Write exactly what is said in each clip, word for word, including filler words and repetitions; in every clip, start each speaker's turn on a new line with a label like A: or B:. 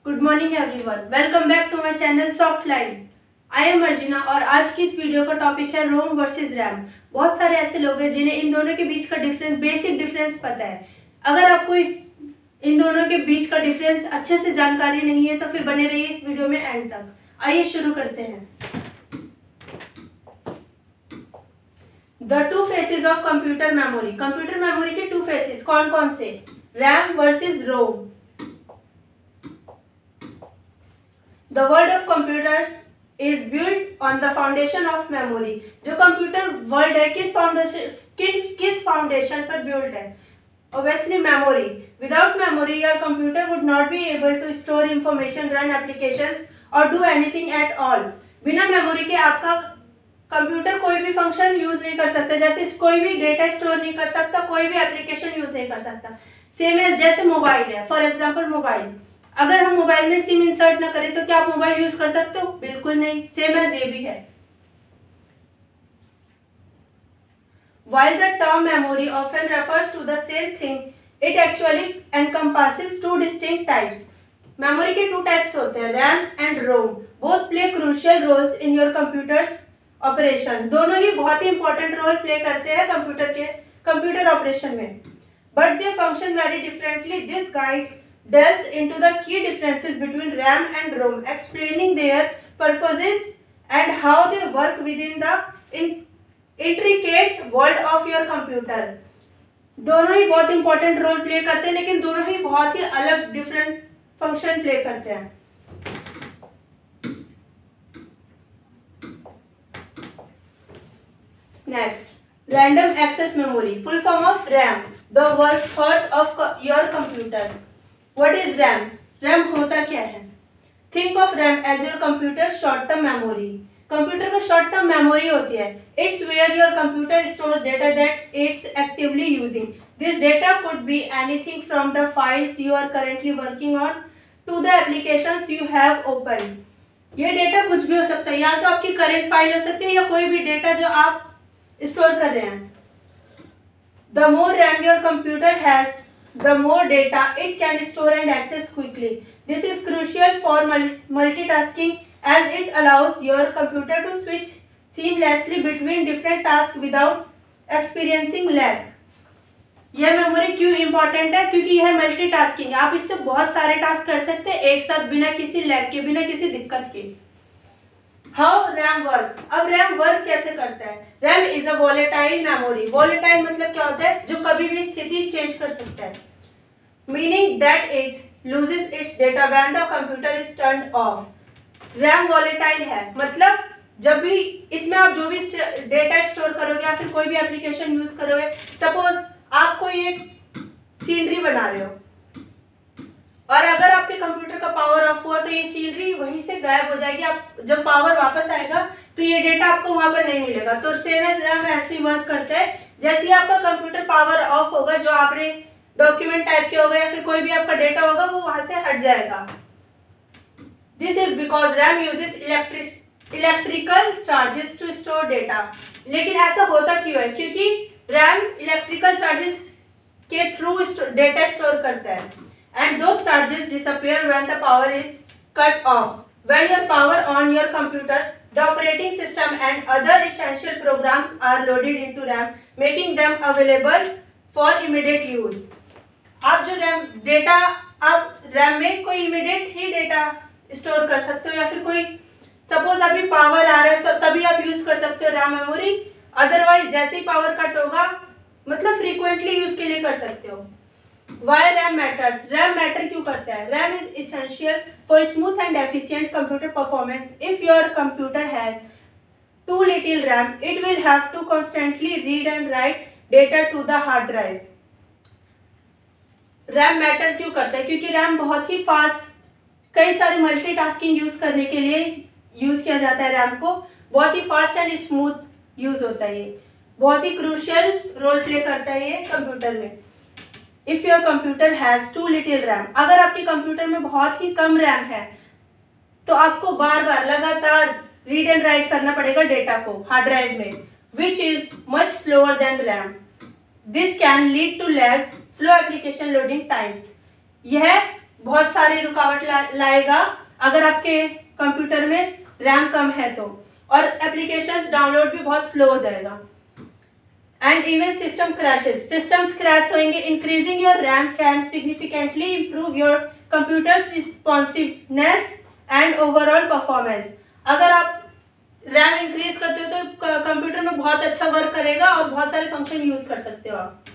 A: Good morning everyone, welcome back to my channel Softline. I am Arjina और आज की इस वीडियो का टॉपिक है रोम वर्सेस रैम। बहुत सारे ऐसे लोग हैं जिन्हें इन दोनों के बीच का डिफरेंस, बेसिक डिफरेंस पता है। अगर आपको इस इन दोनों के बीच का डिफरेंस अच्छे से जानकारी नहीं है तो फिर बने रहिए इस वीडियो में एंड तक। आइए शुरू करते हैं। The two faces of computer memory. Computer memory के टू फेसेस कौन कौन से? RAM versus ROM. The world of computers is built on the foundation of memory. जो कंप्यूटर वर्ल्ड है किस फाउंडेशन किस किस फाउंडेशन पर built है? Obviously memory. Without memory, your computer would not be able to store information, run applications or do anything at all. बिना memory के आपका कंप्यूटर कोई भी फंक्शन यूज नहीं कर सकता, जैसे कोई भी डेटा स्टोर नहीं कर सकता, कोई भी एप्लीकेशन यूज नहीं कर सकता। सेम है जैसे मोबाइल है। फॉर एग्जांपल मोबाइल, अगर हम मोबाइल में सिम इंसर्ट ना करें तो क्या आप मोबाइल यूज कर सकते हो? बिल्कुल नहीं। सेम एज ये भी है। While the term memory often refers to the same thing, it actually encompasses two distinct types. Memory के टू टाइप्स होते हैं, RAM and ROM. Both play crucial roles in your computer's operation. दोनों ही बहुत ही important role play करते हैं computer के computer operation में, but they function very differently. This guide delves into the key differences between RAM and ROM, explaining their purposes and how they work within the in intricate world of your computer. दोनों ही बहुत important role play करते हैं, लेकिन दोनों ही बहुत ही अलग डिफरेंट फंक्शन प्ले करते हैं। Next, random access memory, full form of RAM, the workhorse of your computer. What is RAM? RAM होता क्या है? Think of RAM as your computer short term memory. Computer का शॉर्ट टर्म मेमोरी होती है। It's where your computer stores data that it's actively using. This data could be anything from the files you are currently working on to the applications you have open. ये data कुछ भी हो सकता है, या तो आपकी करंट फाइल हो सकती है या कोई भी डेटा जो आप स्टोर कर रहे हैं। The more RAM your computer has, the more data it can store and access quickly. This is crucial for multitasking as it allows your computer to switch seamlessly between different tasks without experiencing lag. यह memory क्यों important है? क्योंकि यह multitasking है। आप इससे बहुत सारे टास्क कर सकते हैं एक साथ बिना किसी लैग के, बिना किसी दिक्कत के। How RAM work. अब रैम वर्क कैसे करता है? RAM is a volatile memory. Volatile मतलब क्या होता है? जो कभी भी स्थिति चेंज कर सकता है, meaning that it loses its data when the computer is turned off. RAM volatile है, मतलब जब भी इसमें आप जो भी डेटा स्टोर करोगे या फिर कोई भी एप्लीकेशन यूज करोगे, सपोज आप कोई एक सीनरी बना रहे हो और अगर आपके कंप्यूटर का पावर ऑफ हुआ तो ये सीनरी वहीं से गायब हो जाएगी। आप जब पावर वापस आएगा तो ये डेटा आपको वहां पर नहीं मिलेगा। तो सेम एज रैम ऐसे ही वर्क करता है। जैसे ही आपका कंप्यूटर पावर ऑफ होगा, जो आपने डॉक्यूमेंट टाइप के होगा या फिर कोई भी आपका डेटा होगा, वो वहां से हट जाएगा। This is because RAM uses electric electrical charges to store data. लेकिन ऐसा होता क्यों है? क्योंकि रैम इलेक्ट्रिकल चार्जेस के थ्रू डेटा स्टोर करता है, and those charges disappear when the power is cut off. When your power on your computer, the operating system and other essential programs are loaded into RAM, making them available for immediate use. आप जो RAM data आप RAM में कोई immediate ही data store कर सकते हो, या फिर कोई सपोज अभी पावर आ रहा है तो तभी आप यूज कर सकते हो रैम मेमोरी। अदरवाइज जैसे ही पावर कट होगा, मतलब फ्रीक्वेंटली यूज के लिए कर सकते हो। Why RAM matters? RAM matter क्यों करता है? RAM is essential for smooth and efficient computer performance. If your computer has too little RAM, it will have to constantly read and write data to the hard drive. RAM matter क्यों करता है? क्योंकि RAM बहुत ही fast, कई सारी multitasking use करने के लिए यूज किया जाता है। RAM को बहुत ही फास्ट एंड स्मूथ यूज होता है। ये बहुत ही क्रूशियल रोल प्ले करता है ये कंप्यूटर में। If your computer has too little RAM, अगर आपके कंप्यूटर में बहुत ही कम रैम है तो आपको बार बार लगातार रीड एंड राइट करना पड़ेगा डेटा को हार्ड ड्राइव में, which is much slower than RAM. This can lead to lag, slow application loading times. यह बहुत सारी रुकावट ला, लाएगा अगर आपके कंप्यूटर में रैम कम है तो, और एप्लीकेशंस डाउनलोड भी बहुत स्लो हो जाएगा। And even system crashes, systems crash होंगे। Increasing your RAM can significantly improve your computer's responsiveness and overall performance. अगर आप रैम इंक्रीज करते हो तो कंप्यूटर में बहुत अच्छा वर्क करेगा और बहुत सारे फंक्शन यूज कर सकते हो आप।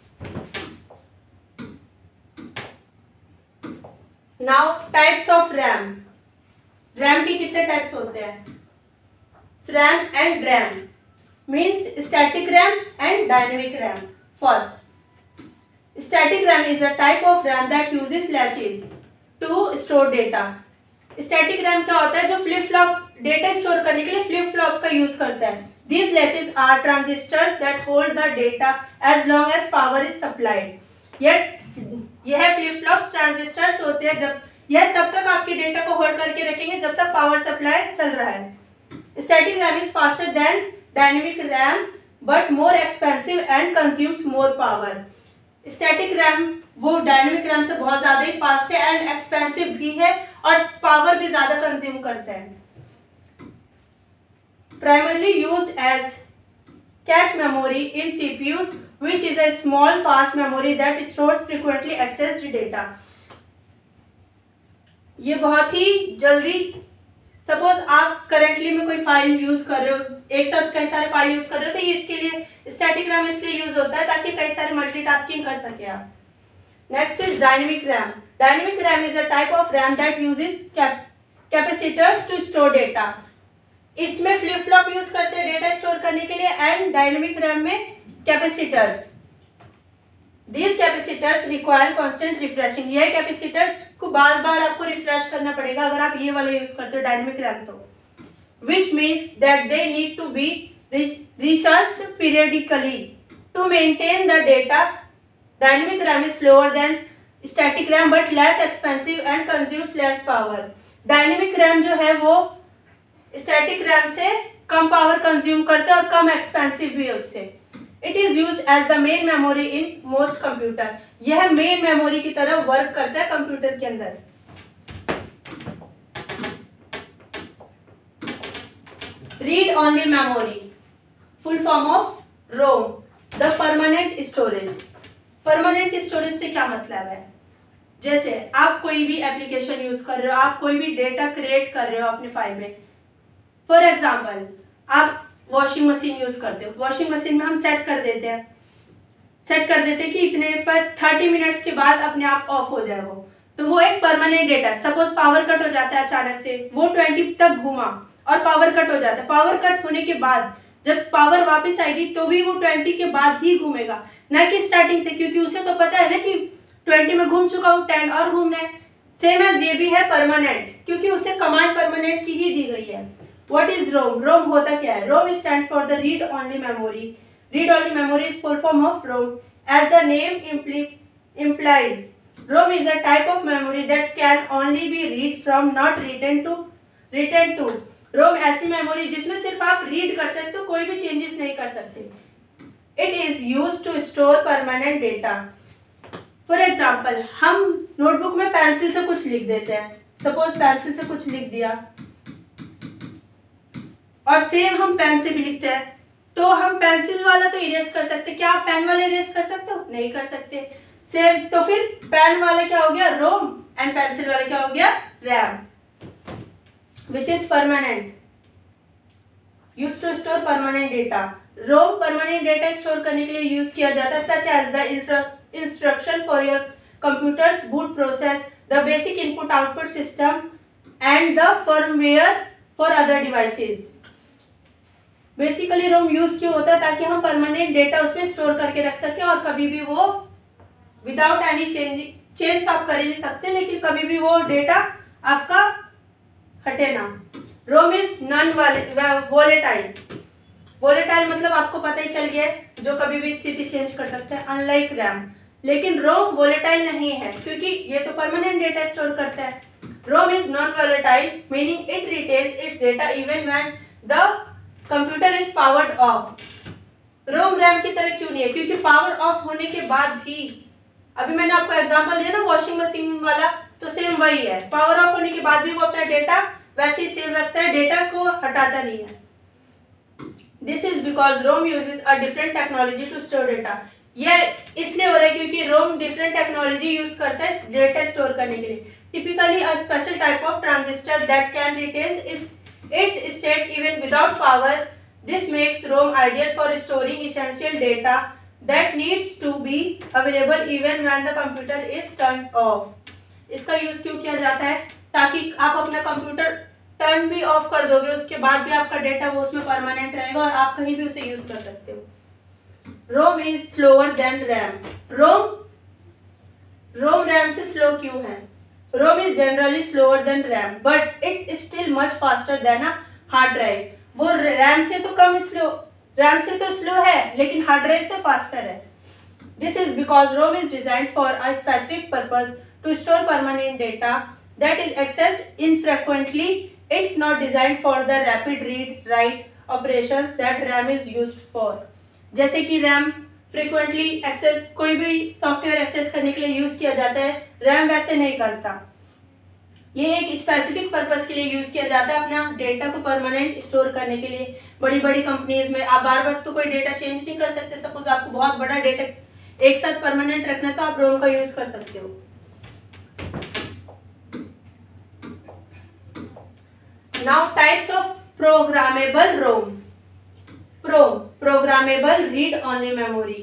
A: Now types of RAM. RAM के कितने टाइप्स होते हैं? RAM and RAM means static RAM and dynamic RAM. First, static RAM is a type of RAM that uses latches to store data. Static RAM क्या होता है? जो flip flop data store करने के लिए फ्लिप फ्लॉप का use करता है। These latches are transistors that hold the data as long as power is supplied. Yet यह फ्लिप फ्लॉप्स ट्रांजिस्टर्स होते हैं, जब यह तब तक आपके डेटा को होल्ड करके रखेंगे जब तक पावर सप्लाई चल रहा है। Static RAM is faster than dynamic RAM but more expensive and consumes more power. Static RAM वो डायनेमिक रैम से बहुत ज़्यादा ही फास्ट है एंड एक्सपेंसिव भी है और पावर भी ज़्यादा कंज्यूम करता है। Primarily used as cache memory in C P Us, which is a small fast memory that stores frequently accessed data. ये बहुत ही जल्दी, सपोज आप करेंटली में कोई फाइल यूज कर रहे हो, एक साथ कई सारे फाइल यूज कर रहे हो, तो इसके लिए स्टैटिक रैम इसलिए यूज होता है ताकि कई सारे मल्टीटास्किंग कर सके आप। Next is dynamic RAM. Dynamic RAM is a type of RAM that uses capacitors to store data. इसमें फ्लिप फ्लॉप यूज करते हैं डेटा स्टोर करने के लिए एंड डायनेमिक रैम में capacitors. These capacitors require constant refreshing. यह capacitors को बार बार आपको रिफ्रेश करना पड़ेगा अगर आप ये वाले यूज करते हो डायनेमिक रैम तो। Which means that they need to be recharged periodically to maintain the data. Dynamic RAM is slower than static RAM but less expensive and consumes less power. Dynamic RAM जो है वो static RAM से कम power consume करते हैं और कम expensive भी है उससे। It is used as the main memory in most computer. यह मेन मेमोरी की तरह वर्क करता है कंप्यूटर के अंदर। Read only memory, full form of ROM, the permanent storage. Permanent storage से क्या मतलब है? जैसे आप कोई भी एप्लीकेशन यूज कर रहे हो, आप कोई भी डेटा क्रिएट कर रहे हो अपनी फाइल में। फॉर एग्जाम्पल आप वॉशिंग मशीन यूज करते हो, वॉशिंग मशीन में हम सेट कर देते हैं सेट कर देते हैं कि इतने पर थर्टी मिनट्स के बाद अपने आप ऑफ हो जाए वो, तो वो एक permanent data. Suppose power cut हो जाता है अचानक से, वो ट्वेंटी तक घूमा और पावर कट हो जाता है। पावर कट होने के बाद जब पावर वापस आएगी तो भी वो ट्वेंटी के बाद ही घूमेगा, ना कि स्टार्टिंग से, क्योंकि उसे तो पता है ना कि ट्वेंटी में घूम चुका हूँ, टेन और घूमना है। सेम एज ये भी है परमानेंट, क्योंकि उसे कमांड परमानेंट की ही दी गई है। What is ROM? ROM होता क्या है? ROM stands for the read only memory. Read only memory is full form of ROM. As the name impli implies, ROM is a type of memory that can only be read from, not written to. written to. ROM ऐसी memory जिसमें सिर्फ आप read कर सकते हो, कोई भी changes नहीं कर सकते। It is used to store permanent data. For example, हम नोटबुक में पेंसिल से कुछ लिख देते हैं। सपोज पेंसिल से कुछ लिख दिया और सेम हम पेन से भी लिखते हैं, तो हम पेंसिल वाला तो इरेज कर सकते, क्या आप पेन वाला इरेज कर सकते हो? नहीं कर सकते। सेम, तो फिर पेन वाला क्या हो गया? रोम, एंड पेंसिल वाला क्या हो गया? RAM, which is permanent, use to store permanent data. ROM permanent data store करने के लिए यूज किया जाता है, such as the instruction for your computer boot process, the basic input output system and the firmware for other devices. Basically ROM use क्यों होता है? ताकि हम परमानेंट डेटा उसमें स्टोर करके रख सके और कभी भी वो विदाउट एनी चेंज चेंज आप कर ही नहीं सकते, लेकिन कभी भी वो डेटा आपका हटे ना। ROM is non volatile. Volatile मतलब आपको पता ही चल गया है, जो कभी भी स्थिति चेंज कर सकते हैं, अनलाइक रैम। लेकिन रोम वोलेटाइल नहीं है क्योंकि ये तो परमानेंट डेटा स्टोर करता है। ROM is non volatile meaning it retains its data even when the computer is powered off. ROM RAM की तरह क्यों नहीं है? क्योंकि पावर ऑफ होने के बाद भी, अभी मैंने आपको एग्जांपल दिया ना वॉशिंग मशीन वाला, तो सेम वही है, पावर ऑफ होने के बाद भी वो अपना डेटा वैसे ही सेव रखता है, डेटा को हटाता नहीं है। This is because ROM uses a different technology to store data. यह इसलिए हो रहा है क्योंकि रोम डिफरेंट टेक्नोलॉजी यूज करता है डेटा स्टोर करने के लिए। Typically a special type of transistor that can retain its state even without power. This makes ROM ideal for storing essential data that needs to be available even when the computer is turn off. इसका use क्यों किया जाता है? ताकि आप अपना computer turn भी of कर दोगे, उसके बाद भी आपका डेटा वो उसमें परमानेंट रहेगा और आप कहीं भी उसे यूज कर सकते हो। ROM is slower than RAM. ROM ROM RAM से स्लो क्यों है? ROM is generally slower than RAM but it's still much faster than a hard drive. वो रैम से तो कम स्लो रैम से तो स्लो है लेकिन हार्ड ड्राइव से फास्टर है। This is because ROM is designed for a specific purpose to store permanent data that is accessed infrequently. It's not designed for the rapid read write operations that RAM is used for. जैसे कि RAM frequently access कोई भी software access करने के लिए use किया जाता है, RAM वैसे नहीं करता। ये एक स्पेसिफिक पर्पस के लिए यूज किया जाता है, अपना डेटा को परमानेंट स्टोर करने के लिए। बड़ी बड़ी कंपनीज में आप बार बार तो कोई डेटा चेंज नहीं कर सकते। सपोज आपको बहुत बड़ा डेटा एक साथ परमानेंट रखना है तो आप रोम का यूज कर सकते हो। Now types of programmable ROM. PROM, programmable read-only memory.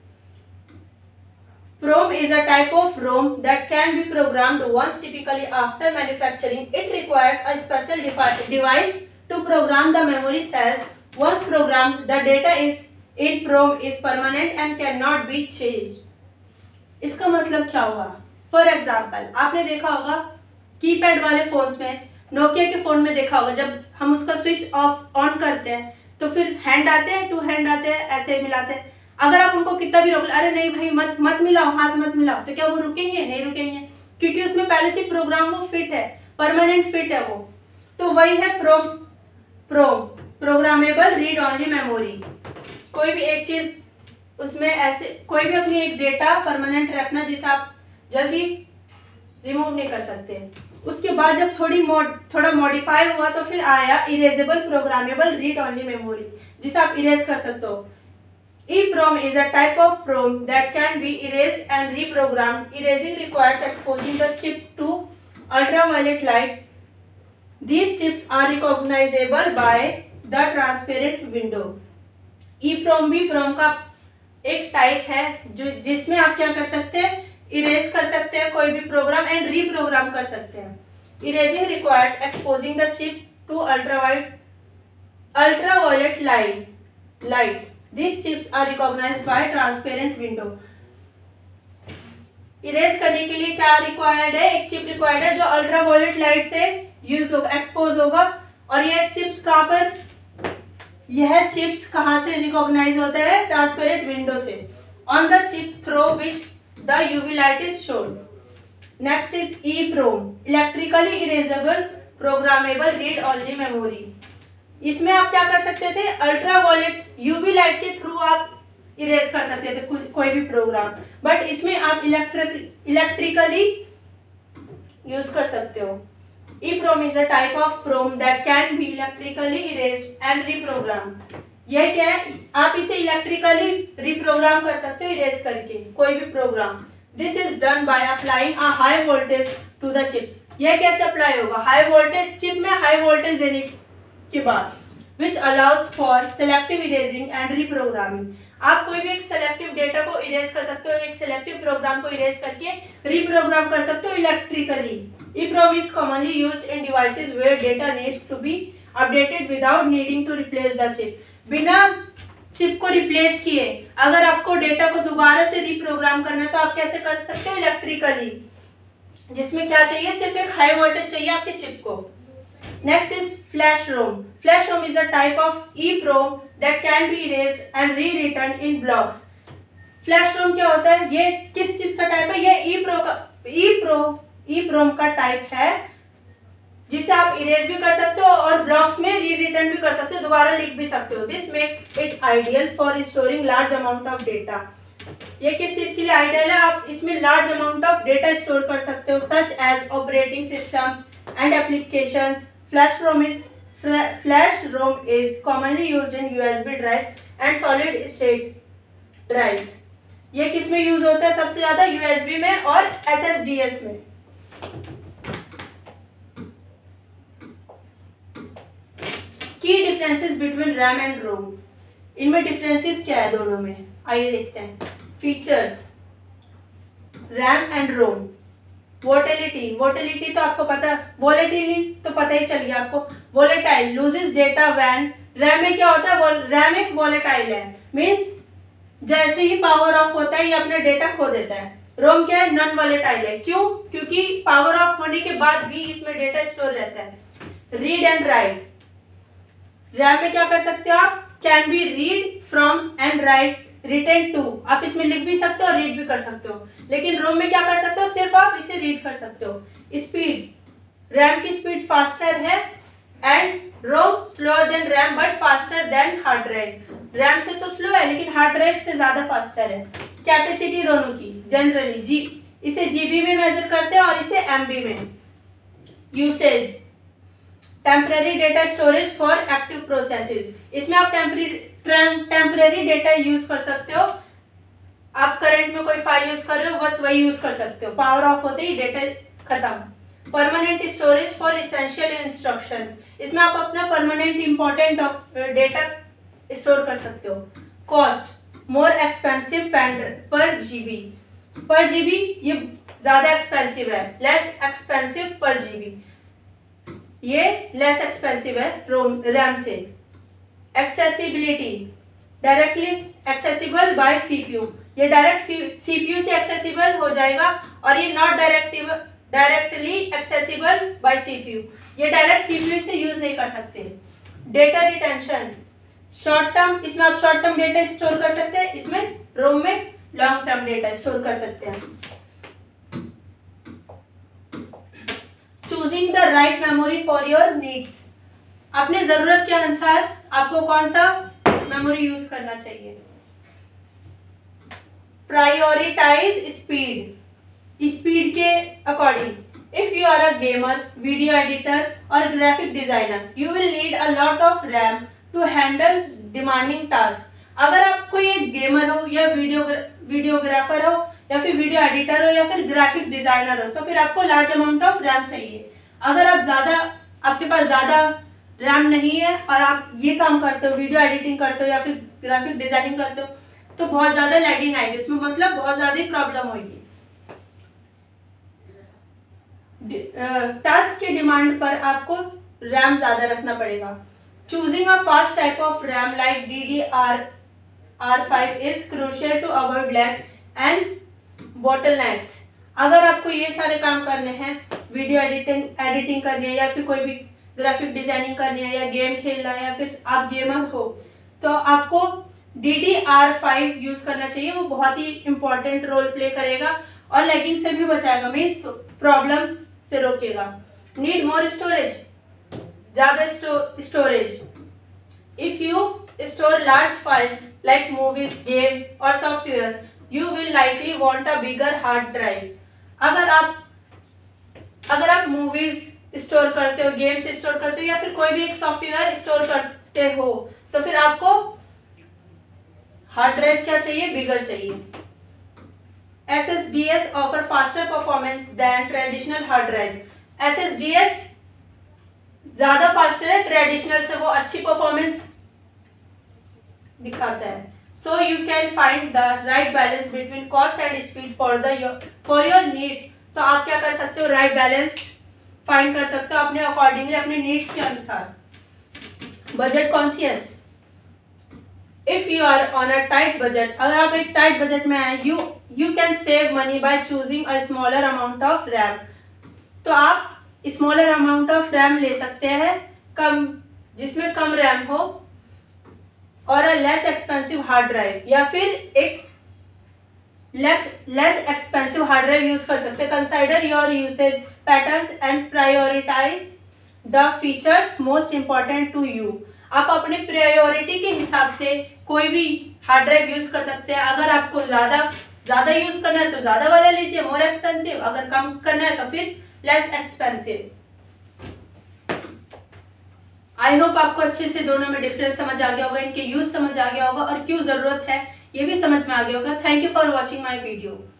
A: PROM is a type of ROM that can be programmed once. Typically after manufacturing, it requires a special device to program the memory cells. Once programmed, the data is in PROM is permanent and cannot be changed. इसका मतलब क्या हुआ? For example, आपने देखा होगा keypad वाले phones में, Nokia के फोन में देखा होगा, जब हम उसका स्विच ऑफ ऑन करते हैं तो फिर हैंड आते हैं, टू हैंड आते हैं, ऐसे मिलाते हैं। अगर आप उनको कितना भी रोक ले, अरे नहीं भाई मत मत मिलाओ, हाथ मत मिलाओ, तो क्या वो रुकेंगे? नहीं रुकेंगे, क्योंकि उसमें पहले से प्रोग्राम वो फिट है, परमानेंट फिट है वो। तो वही है PROM PROM programmable read only memory. कोई भी एक चीज उसमें ऐसे कोई भी अपनी एक डेटा परमानेंट रखना जिसे आप जल्दी रिमूव नहीं कर सकते। उसके बाद जब थोड़ी मोड थोड़ा मॉडिफाई हुआ तो फिर आया erasable programmable read only memory, जिसे आप इरेज कर सकते हो। EEPROM is a type of PROM that can be erased and reprogrammed. Erasing requires exposing the chip to ultraviolet light. These chips are recognizable by the transparent window. EEPROM भी PROM का एक type है जो जिसमें आप क्या कर सकते हैं? इरेज कर सकते हैं कोई भी प्रोग्राम एंड रीप्रोग्राम कर सकते हैं। Erasing requires exposing the chip to ultraviolet ultraviolet light light this chips are recognised by transparent window. Erase करने के लिए क्या रिक्वायर्ड है? एक चिप रिक्वायर्ड है जो अल्ट्रावायलेट लाइट से यूज होगा, एक्सपोज होगा। और यह चिप्स कहाँ पर यह चिप्स कहाँ से रिकॉग्नाइज होता है? ट्रांसपेरेंट विंडो से। On the chip through which the U V light is shown. Next is EEPROM, electrically erasable programmable read only memory. इसमें आप क्या कर सकते थे? अल्ट्रावायलेट यूवी लाइट के थ्रू आप इरेज कर सकते थे को, कोई भी प्रोग्राम, बट इसमें आप इलेक्ट्रिक इलेक्ट्रिकली यूज कर सकते हो। EEPROM is a type of PROM that can be electrically erased and reprogrammed. यह क्या है? आप इसे इलेक्ट्रिकली रिप्रोग्राम कर सकते हो इरेज करके कोई भी program. This is done by applying a high voltage to the chip. यह कैसे अप्लाई होगा? हाई वोल्टेज चिप में हाई वोल्टेज देने के बाद, which allows for selective erasing and reprogramming. आप कोई भी एक सेलेक्टिव डेटा को इरेज कर सकते हो, एक सेलेक्टिव प्रोग्राम को इरेज करके रिप्रोग्राम कर सकते हो electrically. EEPROM is commonly used in devices where data needs to be updated without needing to replace the chip. बिना चिप को रिप्लेस किए अगर आपको डेटा को दोबारा से रिप्रोग्राम करना है तो आप कैसे कर सकते हो? इलेक्ट्रिकली, जिसमें क्या चाहिए? सिर्फ एक हाई वोल्टेज चाहिए आपके चिप को। Next is flash ROM. Flash ROM is a type of EEPROM that can be erased and rewritten in blocks. Flash ROM क्या होता है? ये किस चीज का टाइप है? ये EEPROM का EEPROM EEPROM का टाइप है जिसे आप इरेज भी कर सकते हो और ब्लॉक्स में री रिटर्न भी कर सकते हो, दोबारा लिख भी सकते हो। This makes it ideal for storing large amount of data. ये किस चीज़ के लिए आइडियल है? आप इसमें large amount of data store कर सकते हो, such as operating systems and applications. Flash ROM is flash ROM is commonly used in USB drives and solid state drives. ये किस में यूज होता है सबसे ज्यादा? यूएसबी में और एसएसडीएस में. Key differences between RAM and ROM. इनमें डिफरेंसेस क्या है दोनों में? आइए देखते हैं. Features RAM and ROM. Volatility. Volatility तो आपको पता, वोलेटिलिटी तो पता ही चल गया आपको. Volatile loses data when. RAM में क्या होता है? रैम एक वोलेटाइल है, मीन्स जैसे ही पावर ऑफ होता है ये अपना डेटा खो देता है. रोम क्या है? नॉन वोलेटाइल है. क्यों? क्योंकि पावर ऑफ होने के बाद भी इसमें डेटा स्टोर रहता है. Read and right. रैम में क्या कर सकते हो आप? Can be read from and write return to. आप इसमें लिख भी सकते हो और रीड भी कर सकते हो. लेकिन रोम में क्या कर सकते हो? सिर्फ आप इसे रीड कर सकते हो. स्पीड. रैम की स्पीड फास्टर है and ROM slower than RAM but faster than hard drive. RAM से तो स्लो है लेकिन हार्ड ड्राइव से ज्यादा फास्टर है. कैपेसिटी दोनों की जनरली जी इसे जीबी में मेजर करते हैं और इसे एमबी में. Usage. Temporary data storage for active processes. इसमें आप टेम्पररी डेटा यूज कर सकते हो. आप करंट में कोई फाइल यूज कर रहे हो बस वही यूज कर सकते हो. पावर ऑफ होते ही डेटा खत्म. Permanent storage for essential instructions. इसमें आप अपना परमानेंट इंपॉर्टेंट डेटा स्टोर कर सकते हो. Cost. More expensive per GB. Per GB ये ज्यादा एक्सपेंसिव है. Less expensive per GB. ये लेस एक्सपेंसिव है रोम रैम से. Accessibility. Directly accessible by CPU. ये डायरेक्ट सीपीयू से एक्सेसिबल हो जाएगा और ये not directive directly accessible by CPU. ये डायरेक्ट सीपीयू से यूज नहीं कर सकते. Data retention. Short term. इसमें आप शॉर्ट टर्म डेटा स्टोर कर सकते हैं. इसमें रोम में लॉन्ग टर्म डेटा स्टोर कर सकते हैं. Choosing the right memory for your needs. अपने जरूरत के अनुसार आपको कौन सा मेमोरी यूज करना चाहिए. Prioritise speed. स्पीड के according. If you are a gamer, video editor और graphic designer you will need a lot of RAM to handle demanding task. अगर आप कोई एक गेमर हो या वीडियो वीडियोग्राफर हो या फिर वीडियो एडिटर हो या फिर ग्राफिक डिजाइनर हो तो फिर आपको लार्ज अमाउंट ऑफ रैम चाहिए. अगर आप ज़्यादा आपके पास ज़्यादा रैम नहीं है और आप ये काम करते हो, वीडियो एडिटिंग करते हो या फिर ग्राफिक डिजाइनिंग करते हो तो बहुत ज़्यादा लैगिंग आएगी उसमें, मतलब बहुत ज़्यादा प्रॉब्लम होगी. टास्क की डिमांड पर आपको रैम ज़्यादा रखना पड़ेगा. Choosing a fast type of RAM like D D R R five is crucial to avoid lag and bottlenecks. अगर आपको ये सारे काम करने हैं, वीडियो एडिटिंग एडिटिंग करनी है या फिर कोई भी ग्राफिक डिजाइनिंग करनी है या गेम खेलना है या फिर आप गेमर हो तो आपको D D R five use करना चाहिए. वो बहुत ही इंपॉर्टेंट रोल प्ले करेगा और लैगिंग से भी बचाएगा, मीन्स प्रॉब्लम्स से रोकेगा. Need more storage. ज़्यादा storage. If you store large files like movies, games और software you will likely want a bigger hard drive. अगर आप अगर आप मूवीज स्टोर करते हो, गेम्स स्टोर करते हो या फिर कोई भी एक सॉफ्टवेयर स्टोर करते हो तो फिर आपको हार्ड ड्राइव क्या चाहिए? बिगर चाहिए. S S D S offer faster performance than traditional hard drive. S S D S ज़्यादा फास्टर है ट्रेडिशनल से, वो अच्छी परफॉर्मेंस दिखाता है. So you can find the right balance between cost and speed for the for your needs. तो आप क्या कर सकते हो? राइट बैलेंस फाइंड कर सकते हो अपने अकॉर्डिंगली, अपने नीड्स के अनुसार. Budget conscious. If you are on a tight budget, अगर आप एक टाइट बजट में आए, you you can save money by choosing a smaller amount of RAM. तो आप स्मॉलर अमाउंट ऑफ रैम ले सकते हैं, कम जिसमें कम रैम हो, और a less expensive hard drive, या फिर एक less less expensive hard drive use कर सकते हैं. Consider your usage patterns and prioritise the features most important to you. आप अपने प्रायोरिटी के हिसाब से कोई भी हार्ड ड्राइव यूज कर सकते हैं। अगर आपको ज़्यादा ज़्यादा यूज करना है तो ज़्यादा वाला लीजिए, मोर एक्सपेंसिव। अगर कम करना है तो फिर लेस एक्सपेंसिव। आई होप आपको अच्छे से दोनों में डिफरेंस समझ आ गया होगा, इनके यूज समझ आ गया होगा और क्यों ज़रूरत है ये भी समझ में आ गया होगा। Thank you for watching my video.